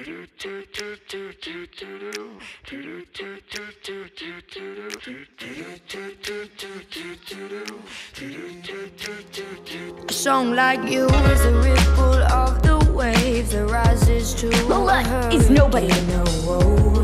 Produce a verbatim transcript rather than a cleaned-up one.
A song like you is a ripple of the wave that rises to Lola a is nobody. hurricane.